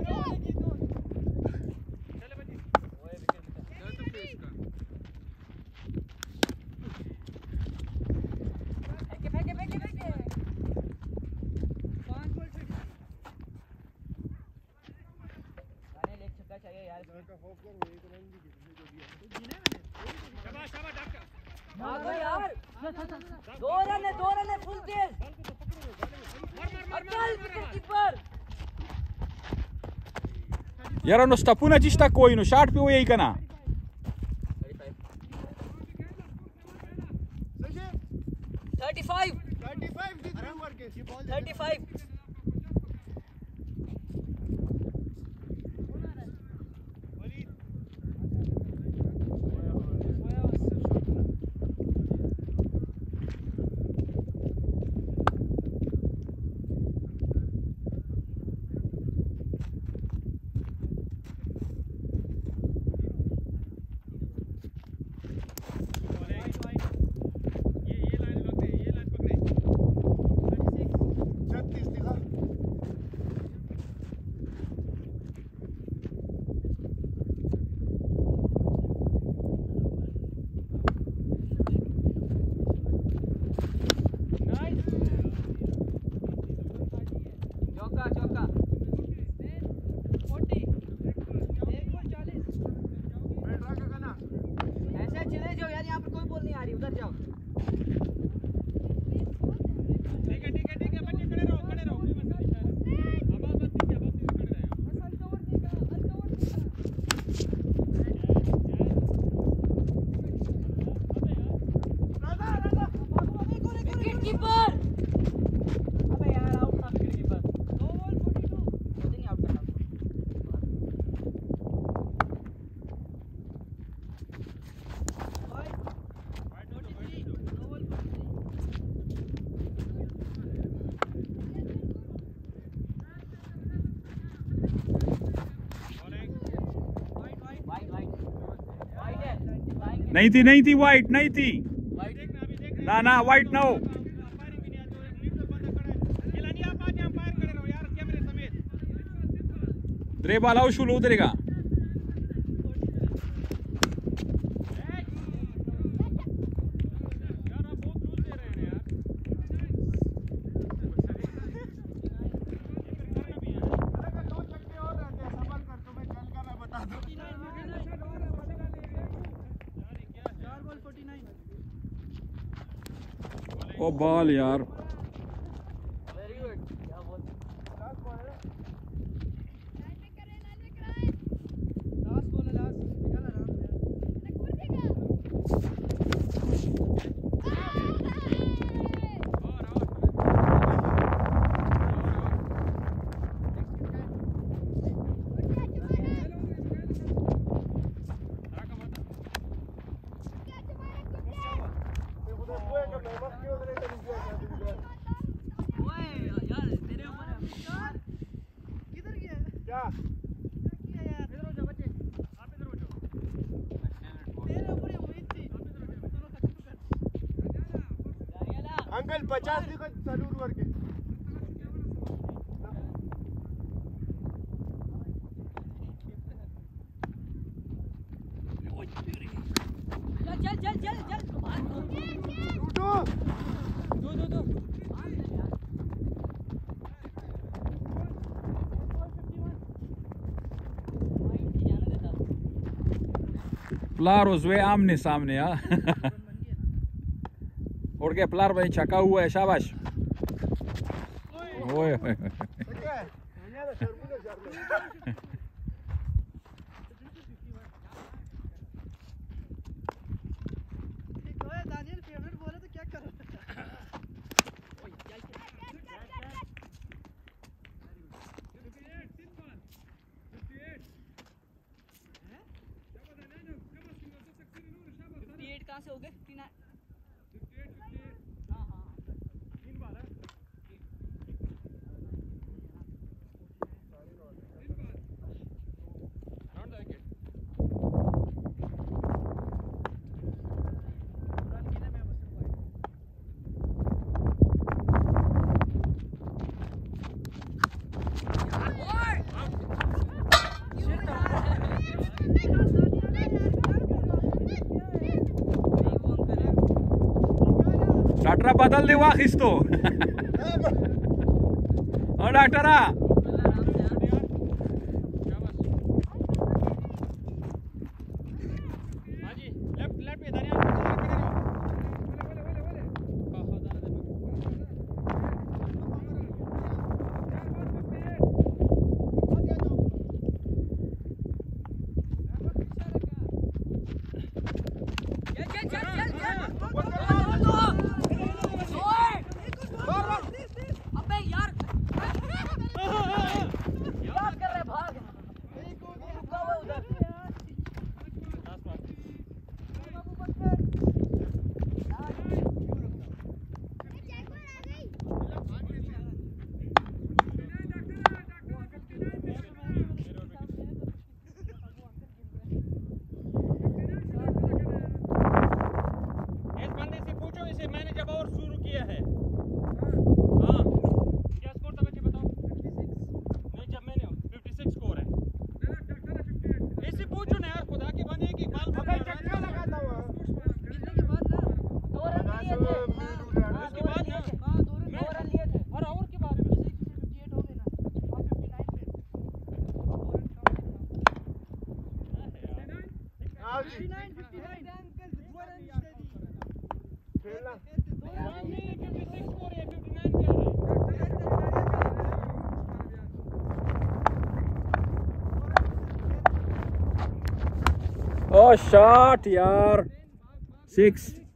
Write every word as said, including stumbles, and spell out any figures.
दो रन है, दो रन है, फुल तेज। Era no stapuna ci sta coi no shot pe ei kana. thirty-five thirty-five thirty-five नहीं थी नहीं थी वाइट नहीं थी ना ना वाइट ना हो द्रे बाल आओ शुरू उतरेगा ओ बॉल यार अंकल पचास दिखो जरूर करके चल चल चल चल टूटू दो दो दो प्लार उस आमने सामने यार और क्या प्लार भाई छका हुआ है शाबाश ओए कहाँ से हो गए अठारह बदल दे वाखिस तो और अठारह Oh, shot, yaar. Six.